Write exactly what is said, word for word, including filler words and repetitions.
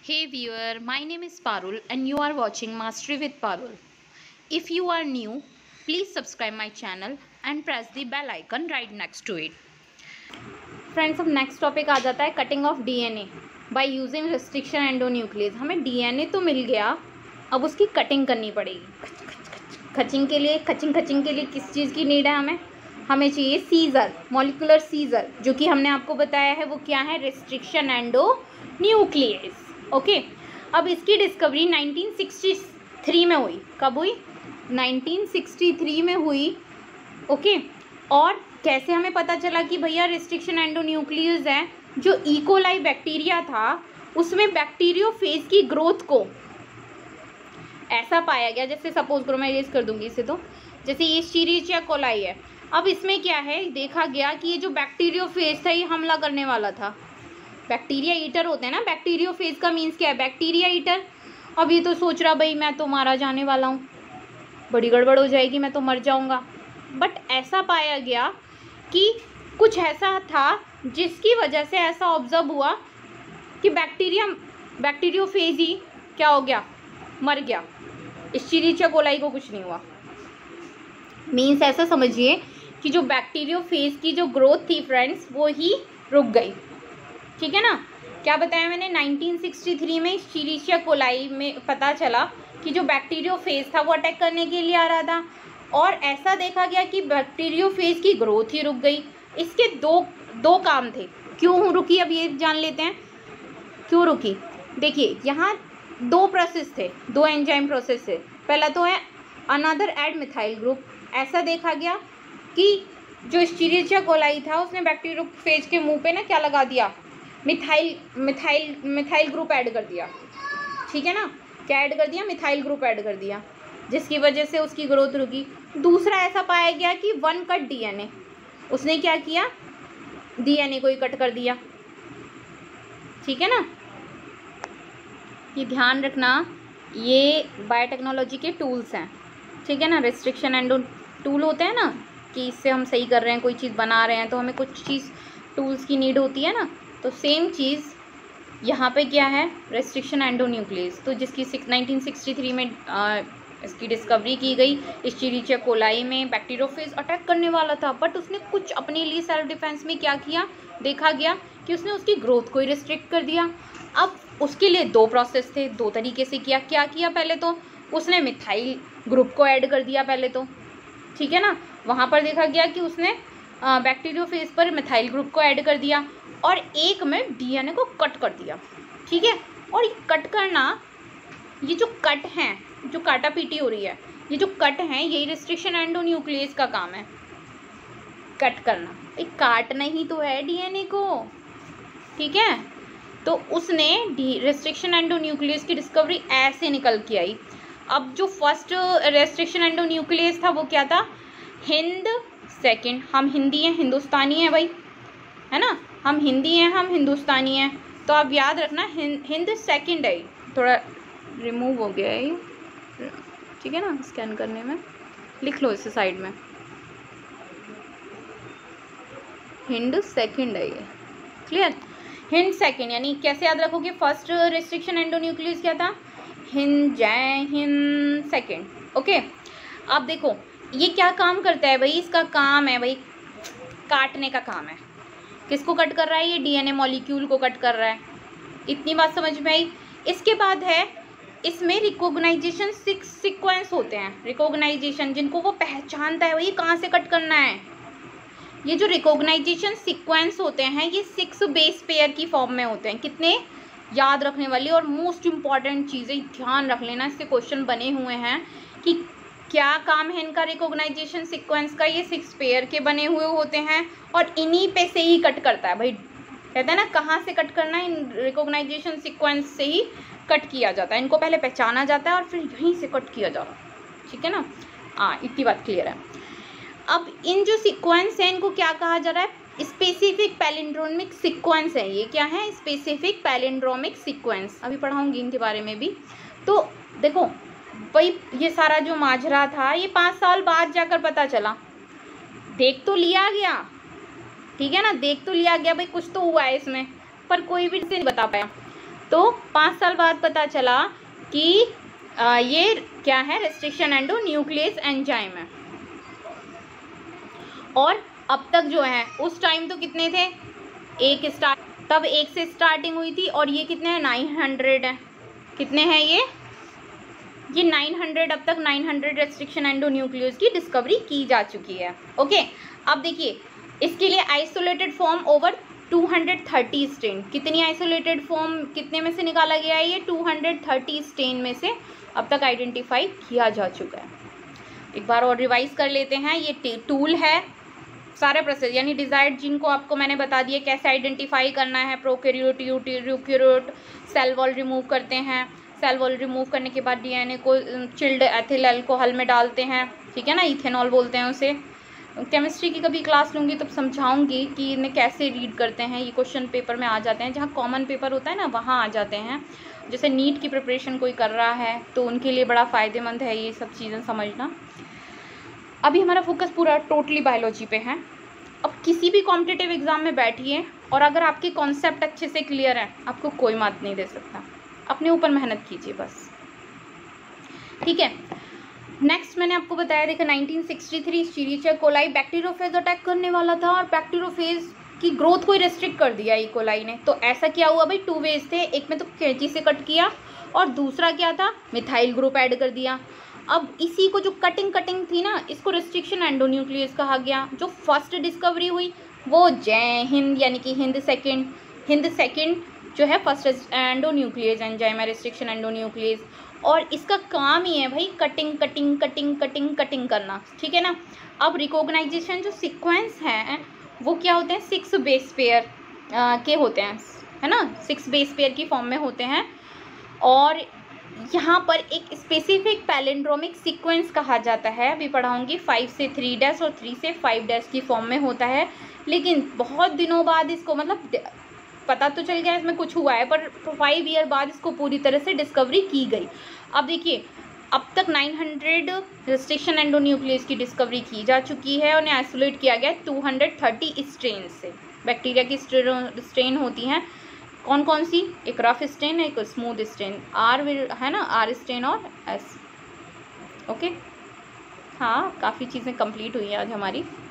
Hey viewer, my name is Parul and you are watching Mastery with Parul. If you are new, please subscribe my channel and press the bell icon right next to it. Friends, अब next topic आ जाता है cutting of DNA by using restriction endonuclease. हमें DNA तो मिल गया, अब उसकी कटिंग करनी पड़ेगी। खचिंग के लिए खचिंग खचिंग के लिए किस चीज़ की नीड है? हमें हमें चाहिए सीजर, मॉलिकुलर सीजर, जो कि हमने आपको बताया है वो क्या है, रिस्ट्रिक्शन एंडोन्यूक्लियस। ओके, अब इसकी डिस्कवरी नाइनटीन सिक्सटी थ्री में हुई। कब हुई? नाइनटीन सिक्सटी थ्री में हुई। ओके, और कैसे हमें पता चला कि भैया रिस्ट्रिक्शन एंडोन्यूक्लियस है? जो इकोलाई बैक्टीरिया था उसमें बैक्टीरियोफेज की ग्रोथ को ऐसा पाया गया, जैसे सपोज करो मैं इरेज कर दूंगी इसे, तो जैसे ये एस्चेरिचिया कोलाई है। अब इसमें क्या है, देखा गया कि ये जो बैक्टीरियोफेज था ये हमला करने वाला था। बैक्टीरिया ईटर होते हैं ना, बैक्टीरियोफेज का मीन्स क्या है, बैक्टीरिया ईटर। अब ये तो सोच रहा भाई मैं तो मारा जाने वाला हूँ, बड़ी गड़बड़ हो जाएगी, मैं तो मर जाऊँगा। बट ऐसा पाया गया कि कुछ ऐसा था जिसकी वजह से ऐसा ऑब्जर्व हुआ कि बैक्टीरिया बैक्टीरियोफेज ही क्या हो गया, मर गया। एस्चेरिचिया कोलाई को कुछ नहीं हुआ। मीन्स ऐसा समझिए कि जो बैक्टीरियोफेज की जो ग्रोथ थी फ्रेंड्स वो ही रुक गई। ठीक है ना? क्या बताया मैंने, नाइनटीन सिक्सटी थ्री में एस्चेरिचिया कोलाई में पता चला कि जो बैक्टीरियोफेज था वो अटैक करने के लिए आ रहा था, और ऐसा देखा गया कि बैक्टीरियोफेज की ग्रोथ ही रुक गई। इसके दो दो काम थे। क्यों रुकी, अब ये जान लेते हैं क्यों रुकी। देखिए, यहाँ दो प्रोसेस थे, दो एंजाइम प्रोसेस थे। पहला तो है अनदर एड मिथाइल ग्रुप। ऐसा देखा गया कि जो एस्चेरिचिया कोलाई था उसने बैक्टीरियोफेज के मुंह पे ना क्या लगा दिया, methyl methyl methyl group add कर दिया। ठीक है ना? क्या ऐड कर दिया? मिथाइल ग्रुप ऐड कर दिया, जिसकी वजह से उसकी ग्रोथ रुकी। दूसरा ऐसा पाया गया कि वन कट डीएनए, उसने क्या किया, डीएनए को ही कट कर दिया। ठीक है ना? ये ध्यान रखना, ये बायोटेक्नोलॉजी के टूल्स हैं। ठीक है ना? रिस्ट्रिक्शन एंडो टूल होते हैं ना, कि इससे हम सही कर रहे हैं, कोई चीज़ बना रहे हैं तो हमें कुछ चीज़ टूल्स की नीड होती है ना, तो सेम चीज़ यहाँ पे क्या है, रिस्ट्रिक्शन एंडोन्यूक्लियस। तो जिसकी नाइनटीन सिक्सटी थ्री में आ, इसकी डिस्कवरी की गई। एस्चेरिचिया कोलाई में बैक्टीरियोफेज अटैक करने वाला था, बट उसने कुछ अपने लिए सेल्फ डिफेंस में क्या किया, देखा गया कि उसने उसकी ग्रोथ को ही रिस्ट्रिक्ट कर दिया। अब उसके लिए दो प्रोसेस थे, दो तरीके से किया। क्या किया? पहले तो उसने मिथाइल ग्रुप को ऐड कर दिया पहले तो। ठीक है ना? वहाँ पर देखा गया कि उसने बैक्टीरियोफेज पर मिथाइल ग्रुप को ऐड कर दिया, और एक में डीएनए को कट कर दिया। ठीक है? और ये कट करना, ये जो कट हैं, जो काटा पीटी हो रही है, ये जो कट हैं, यही रिस्ट्रिक्शन एंडोन्यूक्लियस का काम है, कट करना। एक काटना ही तो है डीएनए को। ठीक है? तो उसने रिस्ट्रिक्शन एंडोन्यूक्लियस की डिस्कवरी ऐसे निकल के आई। अब जो फर्स्ट रिस्ट्रिक्शन एंडोन्यूक्लियस था वो क्या था, हिंद सेकंड। हम हिंदी हैं, हिंदुस्तानी हैं भाई, है ना? हम हिंदी हैं, हम हिंदुस्तानी हैं, तो आप याद रखना हिंद हिंद सेकंड है। थोड़ा रिमूव हो गया है, ठीक है ना? स्कैन करने में लिख लो इसे साइड में, हिंद सेकंड है ये। क्लियर? हिंद सेकंड, यानी कैसे याद रखोगे, फर्स्ट रिस्ट्रिक्शन एंडोन्यूक्लियस क्या था, हिंद, जय हिंद सेकंड। ओके, अब देखो ये क्या काम करता है भाई, इसका काम है भाई काटने का काम है। किसको कट कर रहा है? ये डीएनए मॉलिक्यूल को कट कर रहा है। इतनी बात समझ में आई? इसके बाद है इसमें रिकॉग्नाइजेशन सिक्स सीक्वेंस होते हैं, रिकॉग्नाइजेशन, जिनको वो पहचानता है भाई कहाँ से कट करना है। ये जो रिकॉग्नाइजेशन सीक्वेंस होते हैं ये सिक्स बेस पेयर की फॉर्म में होते हैं। कितने? याद रखने वाली और मोस्ट इम्पॉर्टेंट चीज़ें ध्यान रख लेना, इससे क्वेश्चन बने हुए हैं कि क्या काम है इनका रिकॉग्नाइजेशन सीक्वेंस का। ये सिक्स पेयर के बने हुए होते हैं और इन्हीं पे से ही कट करता है भाई। कहते हैं ना कहाँ से कट करना है, इन रिकॉग्नाइजेशन सीक्वेंस से ही कट किया जाता है। इनको पहले पहचाना जाता है और फिर यहीं से कट किया जाता है। ठीक है ना? हाँ, इतनी बात क्लियर है। अब इन जो सीक्वेंस है इनको क्या कहा जा रहा है, स्पेसिफिक पैलिंड्रोमिक सीक्वेंस है। ये क्या है? Specific palindromic sequence. अभी पढ़ाऊंगी इनके बारे में भी। तो देखो भाई, ये सारा जो माजरा था ये पाँच साल बाद जाकर पता चला। देख तो लिया गया, ठीक है ना, देख तो लिया गया भाई कुछ तो हुआ है इसमें, पर कोई भी नहीं बता पाया। तो पाँच साल बाद पता चला कि आ, ये क्या है, रेस्ट्रिक्शन एंडोन्यूक्लियस एंजाइम है। और अब तक जो है, उस टाइम तो कितने थे, एक स्टार्ट, तब एक से स्टार्टिंग हुई थी, और ये कितने हैं, नाइन हंड्रेड है। कितने हैं ये ये नाइन हंड्रेड, अब तक नाइन हंड्रेड रेस्ट्रिक्शन एंडोन्यूक्लियस की डिस्कवरी की जा चुकी है। ओके, अब देखिए इसके लिए isolated form over two hundred thirty strain, कितनी आइसोलेटेड फॉर्म कितने में से निकाला गया है, ये टू हंड्रेड थर्टी स्टेन में से अब तक आइडेंटिफाई किया जा चुका है। एक बार और रिवाइज कर लेते हैं। ये टूल है, सारा प्रोसेस यानी डिजायर्ड जीन को आपको मैंने बता दिया कैसे आइडेंटिफाई करना है। Prokaryote, eukaryote cell wall remove करते हैं, सेल वॉल रिमूव करने के बाद डीएनए को चिल्ड एथिल अल्कोहल में डालते हैं, ठीक है ना, इथेनॉल बोलते हैं उसे। केमिस्ट्री की कभी क्लास लूँगी तब समझाऊंगी कि इन्हें कैसे रीड करते हैं। ये क्वेश्चन पेपर में आ जाते हैं, जहाँ कॉमन पेपर होता है ना वहाँ आ जाते हैं। जैसे नीट की प्रिपरेशन कोई कर रहा है तो उनके लिए बड़ा फ़ायदेमंद है ये सब चीज़ें समझना। अभी हमारा फोकस पूरा टोटली बायोलॉजी पे है। अब किसी भी कॉम्पिटिटिव एग्ज़ाम में बैठिए और अगर आपके कॉन्सेप्ट अच्छे से क्लियर है, आपको कोई मात नहीं दे सकता। अपने ऊपर मेहनत कीजिए बस, ठीक है। नेक्स्ट मैंने आपको बताया, देखा nineteen sixty three Escherichia coli bacteriophage attack करने वाला था और बैक्टीरियोफेज की ग्रोथ को रेस्ट्रिक्ट कर दिया ई कोलाई ने। तो ऐसा क्या हुआ भाई, टू वेज थे, एक में तो कैंची से कट किया और दूसरा क्या था, मिथाइल ग्रुप ऐड कर दिया। अब इसी को जो कटिंग कटिंग थी ना, इसको रेस्ट्रिक्शन एंडोन्यूक्लियस कहा गया। जो फर्स्ट डिस्कवरी हुई वो जय हिंद यानी कि हिंद सेकंड, हिंद सेकंड जो है फर्स्ट एंडोन्यूक्लियस एंजाइम है, रेस्ट्रिक्शन एंडोन्यूक्लियस। और इसका काम ही है भाई cutting cutting cutting cutting cutting करना, ठीक है ना। अब रिकॉग्नाइजेशन जो सीक्वेंस है वो क्या होते हैं, सिक्स बेस पेयर के होते हैं, है ना, सिक्स बेस पेयर की फॉर्म में होते हैं। और यहाँ पर एक स्पेसिफिक पैलिंड्रोमिक सीक्वेंस कहा जाता है, अभी पढ़ाऊंगी, फाइव से थ्री डैश और थ्री से फाइव डैश की फॉर्म में होता है। लेकिन बहुत दिनों बाद इसको, मतलब पता तो चल गया इसमें कुछ हुआ है, पर फाइव ईयर बाद इसको पूरी तरह से डिस्कवरी की गई। अब देखिए अब तक नाइन हंड्रेड रेस्ट्रिक्शन एंडोन्यूक्लियस की डिस्कवरी की जा चुकी है और उन्हें आइसोलेट किया गया टू हंड्रेड थर्टी स्ट्रेन से। बैक्टीरिया की स्ट्रेन होती हैं कौन कौन सी, एक रफ स्ट्रेन है, एक स्मूथ स्ट्रेन, आर है ना, आर स्ट्रेन और एस। ओके, हाँ काफ़ी चीज़ें कंप्लीट हुई हैं आज हमारी।